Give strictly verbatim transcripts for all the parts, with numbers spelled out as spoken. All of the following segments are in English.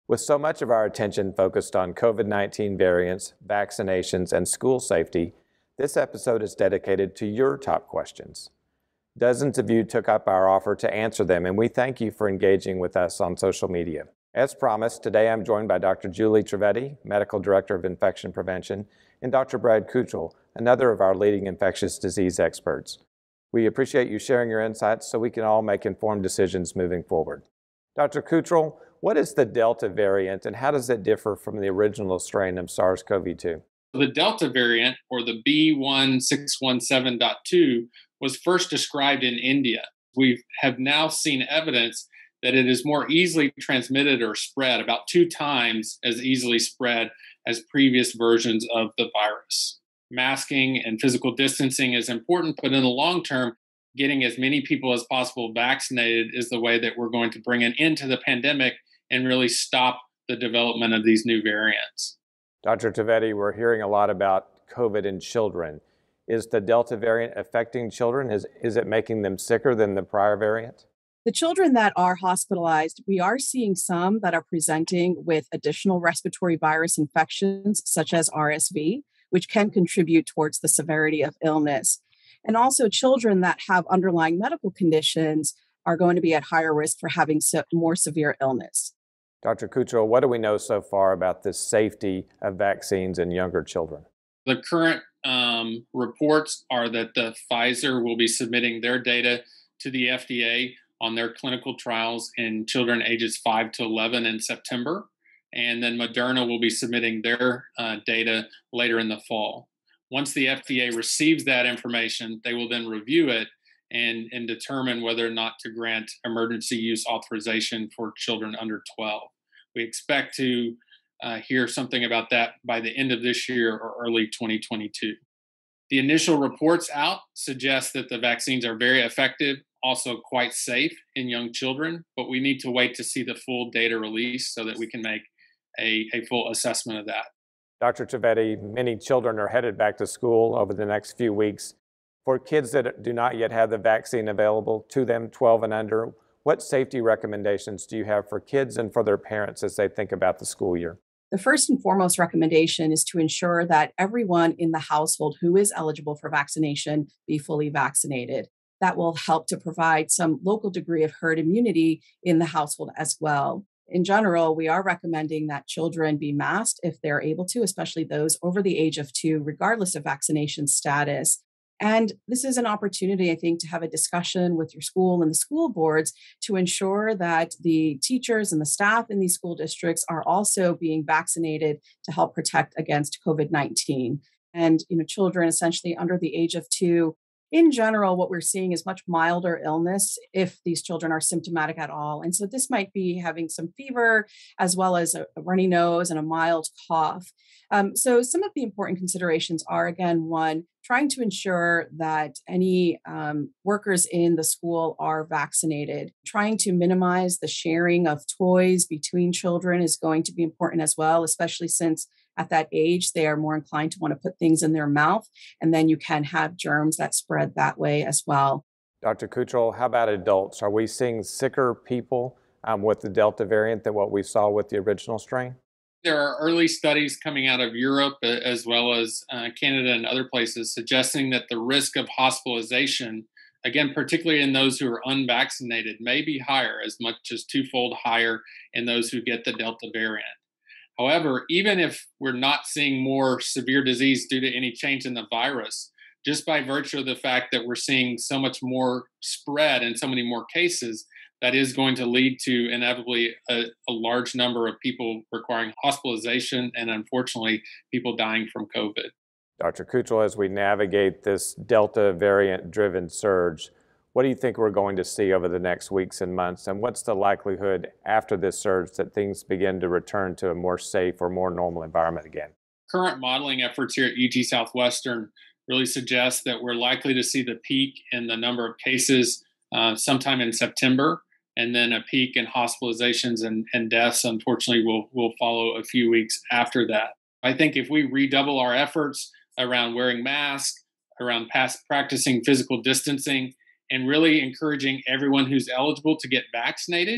With so much of our attention focused on COVID nineteen variants, vaccinations, and school safety, this episode is dedicated to your top questions. Dozens of you took up our offer to answer them, and we thank you for engaging with us on social media. As promised, today I'm joined by Doctor Julie Trevetti, Medical Director of Infection Prevention, and Doctor Brad Cutrell, another of our leading infectious disease experts. We appreciate you sharing your insights so we can all make informed decisions moving forward. Doctor Cutrell, what is the Delta variant and how does it differ from the original strain of SARS CoV two? The Delta variant, or the B one six one seven point two, was first described in India. We have now seen evidence that it is more easily transmitted or spread, about two times as easily spread as previous versions of the virus. Masking and physical distancing is important, but in the long term, getting as many people as possible vaccinated is the way that we're going to bring an end to the pandemic and really stop the development of these new variants. Doctor Trevetti, we're hearing a lot about COVID in children. Is the Delta variant affecting children? Is, is it making them sicker than the prior variant? The children that are hospitalized, we are seeing some that are presenting with additional respiratory virus infections, such as R S V, which can contribute towards the severity of illness. And also children that have underlying medical conditions are going to be at higher risk for having se- more severe illness. Doctor Cutrell, what do we know so far about the safety of vaccines in younger children? The current um, reports are that the Pfizer will be submitting their data to the F D A on their clinical trials in children ages five to eleven in September. And then Moderna will be submitting their uh, data later in the fall. Once the F D A receives that information, they will then review it and, and determine whether or not to grant emergency use authorization for children under twelve. We expect to uh, hear something about that by the end of this year or early twenty twenty-two. The initial reports out suggest that the vaccines are very effective, also quite safe in young children, but we need to wait to see the full data release so that we can make a, a full assessment of that. Doctor Trevetti, many children are headed back to school over the next few weeks. For kids that do not yet have the vaccine available to them, twelve and under, what safety recommendations do you have for kids and for their parents as they think about the school year? The first and foremost recommendation is to ensure that everyone in the household who is eligible for vaccination be fully vaccinated. That will help to provide some local degree of herd immunity in the household as well. In general, we are recommending that children be masked if they're able to, especially those over the age of two, regardless of vaccination status. And this is an opportunity, I think, to have a discussion with your school and the school boards to ensure that the teachers and the staff in these school districts are also being vaccinated to help protect against COVID nineteen. And, you know, children essentially under the age of two, in general, what we're seeing is much milder illness if these children are symptomatic at all. And so this might be having some fever as well as a runny nose and a mild cough. Um, so some of the important considerations are, again, one, trying to ensure that any um, workers in the school are vaccinated. Trying to minimize the sharing of toys between children is going to be important as well, especially since at that age, they are more inclined to want to put things in their mouth, and then you can have germs that spread that way as well. Doctor Cutrell, how about adults? Are we seeing sicker people um, with the Delta variant than what we saw with the original strain? There are early studies coming out of Europe uh, as well as uh, Canada and other places suggesting that the risk of hospitalization, again, particularly in those who are unvaccinated, may be higher, as much as twofold higher in those who get the Delta variant. However, even if we're not seeing more severe disease due to any change in the virus, just by virtue of the fact that we're seeing so much more spread and so many more cases, that is going to lead to inevitably a, a large number of people requiring hospitalization and unfortunately people dying from COVID. Doctor Cutrell, as we navigate this Delta variant-driven surge, what do you think we're going to see over the next weeks and months? And what's the likelihood after this surge that things begin to return to a more safe or more normal environment again? Current modeling efforts here at U T Southwestern really suggest that we're likely to see the peak in the number of cases uh, sometime in September, and then a peak in hospitalizations and, and deaths, unfortunately, will, will follow a few weeks after that. I think if we redouble our efforts around wearing masks, around past practicing physical distancing, and really encouraging everyone who's eligible to get vaccinated,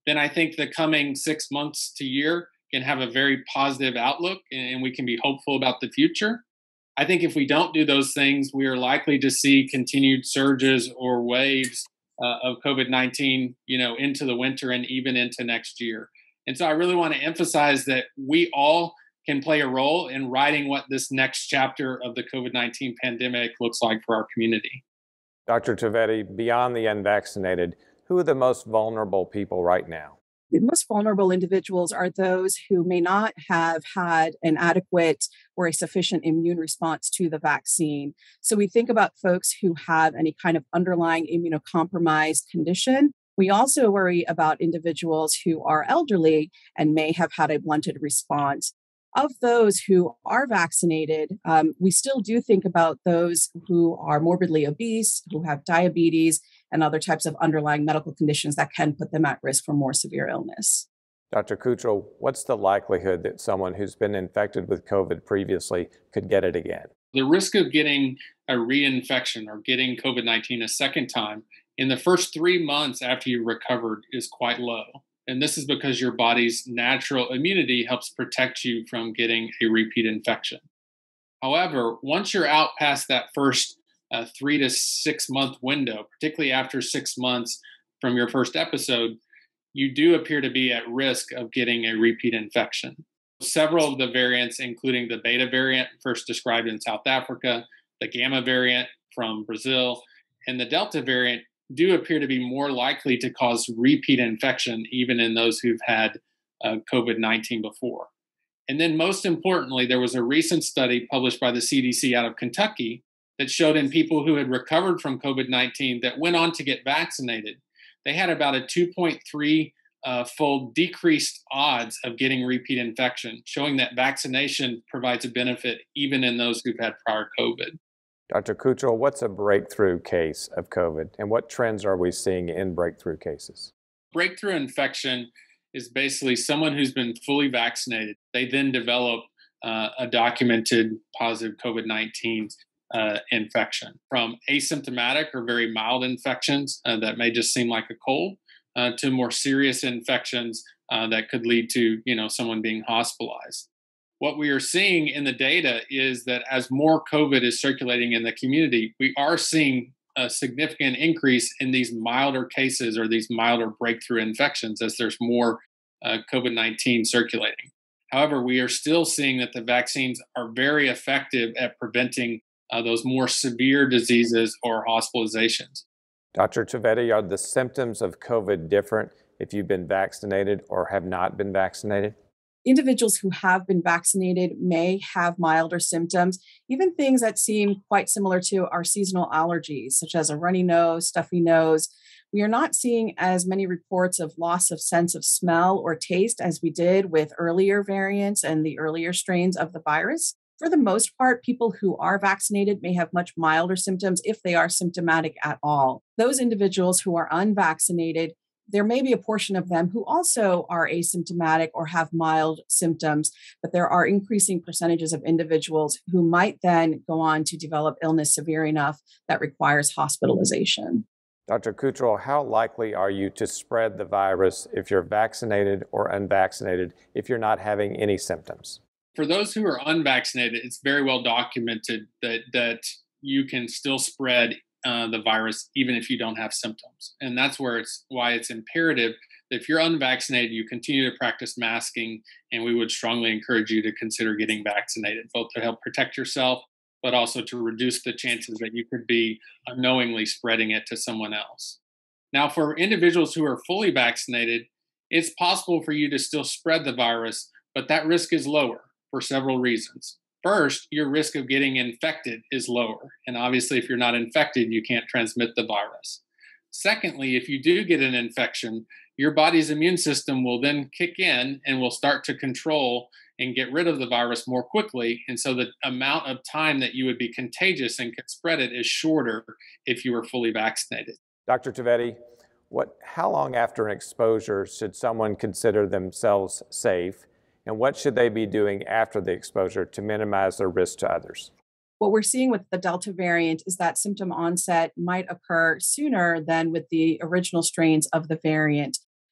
then I think the coming six months to year can have a very positive outlook and we can be hopeful about the future. I think if we don't do those things, we are likely to see continued surges or waves uh, of COVID nineteen, you know, into the winter and even into next year. And so I really want to emphasize that we all can play a role in writing what this next chapter of the COVID nineteen pandemic looks like for our community. Doctor Trevetti, beyond the unvaccinated, who are the most vulnerable people right now? The most vulnerable individuals are those who may not have had an adequate or a sufficient immune response to the vaccine. So we think about folks who have any kind of underlying immunocompromised condition. We also worry about individuals who are elderly and may have had a blunted response. Of those who are vaccinated, um, we still do think about those who are morbidly obese, who have diabetes, and other types of underlying medical conditions that can put them at risk for more severe illness. Doctor Cutrell, what's the likelihood that someone who's been infected with COVID previously could get it again? The risk of getting a reinfection or getting COVID nineteen a second time in the first three months after you recovered is quite low. And this is because your body's natural immunity helps protect you from getting a repeat infection. However, once you're out past that first uh, three to six month window, particularly after six months from your first episode, you do appear to be at risk of getting a repeat infection. Several of the variants, including the beta variant first described in South Africa, the gamma variant from Brazil, and the delta variant, do appear to be more likely to cause repeat infection, even in those who've had uh, COVID nineteen before. And then most importantly, there was a recent study published by the C D C out of Kentucky that showed in people who had recovered from COVID nineteen that went on to get vaccinated, they had about a two point three uh, fold decreased odds of getting repeat infection, showing that vaccination provides a benefit even in those who've had prior COVID. Doctor Cutrell, what's a breakthrough case of COVID, and what trends are we seeing in breakthrough cases? Breakthrough infection is basically someone who's been fully vaccinated. They then develop uh, a documented positive COVID nineteen uh, infection, from asymptomatic or very mild infections uh, that may just seem like a cold uh, to more serious infections uh, that could lead to, you know, someone being hospitalized. What we are seeing in the data is that as more COVID is circulating in the community, we are seeing a significant increase in these milder cases or these milder breakthrough infections as there's more uh, COVID nineteen circulating. However, we are still seeing that the vaccines are very effective at preventing uh, those more severe diseases or hospitalizations. Doctor Trevetti, are the symptoms of COVID different if you've been vaccinated or have not been vaccinated? Individuals who have been vaccinated may have milder symptoms, even things that seem quite similar to our seasonal allergies, such as a runny nose, stuffy nose. We are not seeing as many reports of loss of sense of smell or taste as we did with earlier variants and the earlier strains of the virus. For the most part, people who are vaccinated may have much milder symptoms if they are symptomatic at all. Those individuals who are unvaccinated, there may be a portion of them who also are asymptomatic or have mild symptoms, but there are increasing percentages of individuals who might then go on to develop illness severe enough that requires hospitalization. Doctor Cutrell, how likely are you to spread the virus if you're vaccinated or unvaccinated if you're not having any symptoms? For those who are unvaccinated, it's very well documented that, that you can still spread Uh, the virus, even if you don't have symptoms. And that's where it's why it's imperative that if you're unvaccinated, you continue to practice masking. And we would strongly encourage you to consider getting vaccinated, both to help protect yourself, but also to reduce the chances that you could be unknowingly spreading it to someone else. Now, for individuals who are fully vaccinated, it's possible for you to still spread the virus, but that risk is lower for several reasons. First, your risk of getting infected is lower. And obviously, if you're not infected, you can't transmit the virus. Secondly, if you do get an infection, your body's immune system will then kick in and will start to control and get rid of the virus more quickly. And so the amount of time that you would be contagious and could spread it is shorter if you were fully vaccinated. Doctor Trevetti, what, how long after an exposure should someone consider themselves safe? And what should they be doing after the exposure to minimize their risk to others? What we're seeing with the Delta variant is that symptom onset might occur sooner than with the original strains of the variant.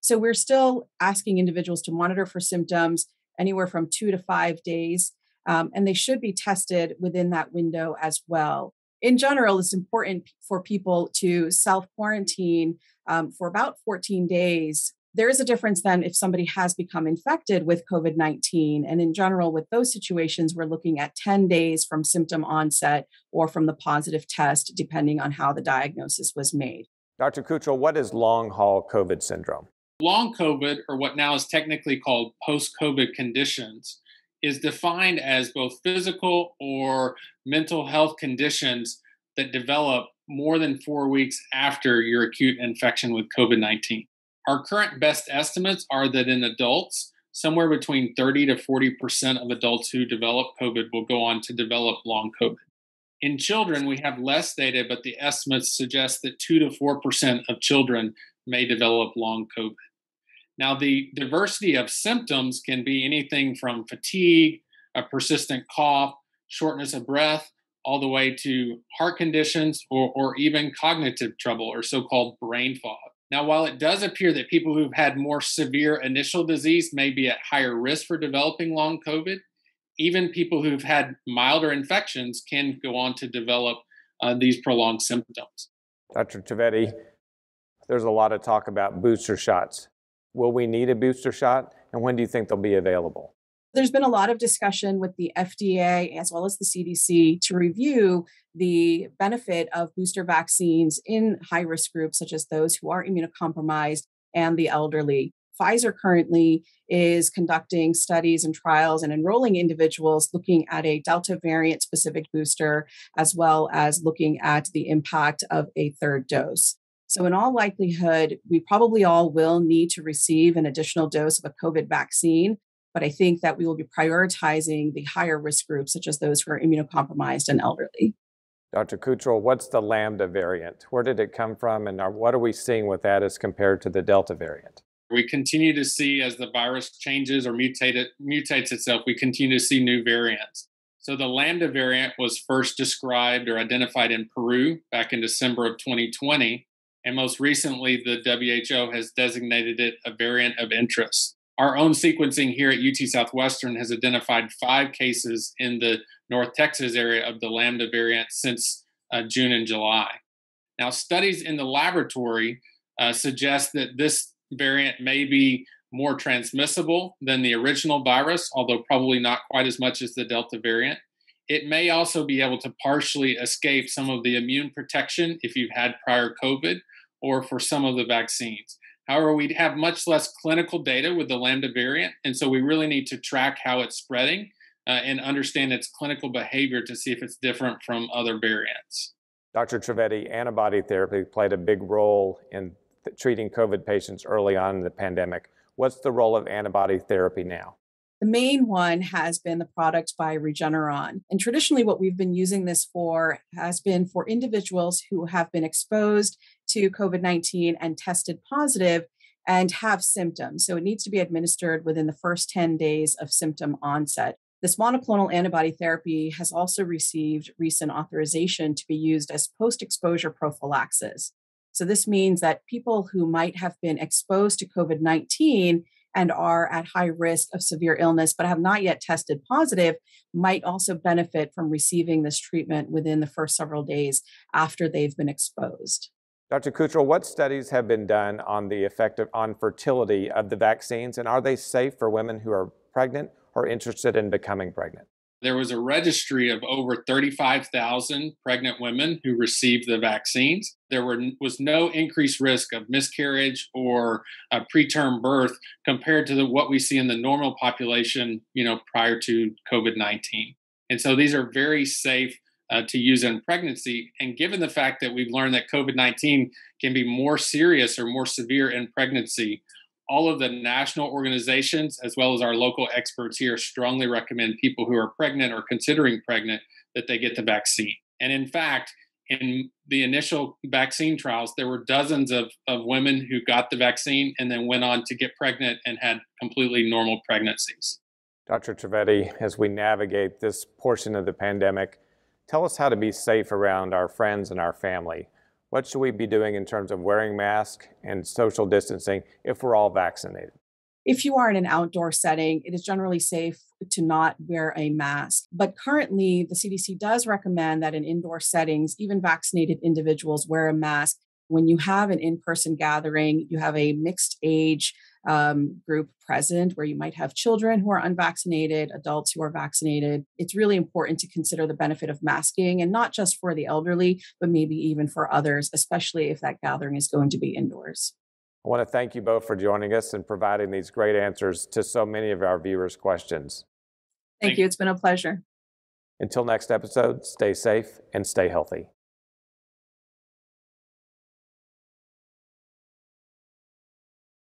So we're still asking individuals to monitor for symptoms anywhere from two to five days, um, and they should be tested within that window as well. In general, it's important for people to self-quarantine um, for about fourteen days. There is a difference then if somebody has become infected with COVID nineteen. And in general, with those situations, we're looking at ten days from symptom onset or from the positive test, depending on how the diagnosis was made. Doctor Cutrell, what is long-haul COVID syndrome? Long COVID, or what now is technically called post-COVID conditions, is defined as both physical or mental health conditions that develop more than four weeks after your acute infection with COVID nineteen. Our current best estimates are that in adults, somewhere between thirty to forty percent of adults who develop COVID will go on to develop long COVID. In children, we have less data, but the estimates suggest that two to four percent of children may develop long COVID. Now, the diversity of symptoms can be anything from fatigue, a persistent cough, shortness of breath, all the way to heart conditions or, or even cognitive trouble or so-called brain fog. Now, while it does appear that people who've had more severe initial disease may be at higher risk for developing long COVID, even people who've had milder infections can go on to develop uh, these prolonged symptoms. Doctor Trevetti, there's a lot of talk about booster shots. Will we need a booster shot, and when do you think they'll be available? There's been a lot of discussion with the F D A as well as the C D C to review the benefit of booster vaccines in high-risk groups, such as those who are immunocompromised and the elderly. Pfizer currently is conducting studies and trials and enrolling individuals looking at a Delta variant specific booster, as well as looking at the impact of a third dose. So in all likelihood, we probably all will need to receive an additional dose of a COVID vaccine, but I think that we will be prioritizing the higher risk groups, such as those who are immunocompromised and elderly. Doctor Cutrell, what's the Lambda variant? Where did it come from, and what are we seeing with that as compared to the Delta variant? We continue to see, as the virus changes or mutate mutates itself, we continue to see new variants. So the Lambda variant was first described or identified in Peru back in December of twenty twenty. And most recently, the W H O has designated it a variant of interest. Our own sequencing here at U T Southwestern has identified five cases in the North Texas area of the Lambda variant since uh, June and July. Now, studies in the laboratory uh, suggest that this variant may be more transmissible than the original virus, although probably not quite as much as the Delta variant. It may also be able to partially escape some of the immune protection if you've had prior COVID or for some of the vaccines. However, we have much less clinical data with the Lambda variant, and so we really need to track how it's spreading uh, and understand its clinical behavior to see if it's different from other variants. Doctor Trevetti, antibody therapy played a big role in th- treating COVID patients early on in the pandemic. What's the role of antibody therapy now? The main one has been the product by Regeneron. And traditionally, what we've been using this for has been for individuals who have been exposed to COVID nineteen and tested positive and have symptoms. So it needs to be administered within the first ten days of symptom onset. This monoclonal antibody therapy has also received recent authorization to be used as post-exposure prophylaxis. So this means that people who might have been exposed to COVID nineteen and are at high risk of severe illness but have not yet tested positive might also benefit from receiving this treatment within the first several days after they've been exposed. Doctor Cutrell, what studies have been done on the effect of, on fertility of the vaccines, and are they safe for women who are pregnant or interested in becoming pregnant? There was a registry of over thirty-five thousand pregnant women who received the vaccines. There were, was no increased risk of miscarriage or uh, preterm birth compared to the, what we see in the normal population, you know, prior to COVID nineteen. And so these are very safe uh, to use in pregnancy. And given the fact that we've learned that COVID nineteen can be more serious or more severe in pregnancy, all of the national organizations, as well as our local experts here, strongly recommend people who are pregnant or considering pregnant that they get the vaccine. And in fact, in the initial vaccine trials, there were dozens of, of women who got the vaccine and then went on to get pregnant and had completely normal pregnancies. Doctor Trevetti, as we navigate this portion of the pandemic, tell us how to be safe around our friends and our family. What should we be doing in terms of wearing masks and social distancing if we're all vaccinated? If you are in an outdoor setting, it is generally safe to not wear a mask. But currently, the C D C does recommend that in indoor settings, even vaccinated individuals wear a mask. When you have an in-person gathering, you have a mixed age um, group present where you might have children who are unvaccinated, adults who are vaccinated. It's really important to consider the benefit of masking, and not just for the elderly, but maybe even for others, especially if that gathering is going to be indoors. I want to thank you both for joining us and providing these great answers to so many of our viewers' questions. Thank you. It's been a pleasure. Until next episode, stay safe and stay healthy.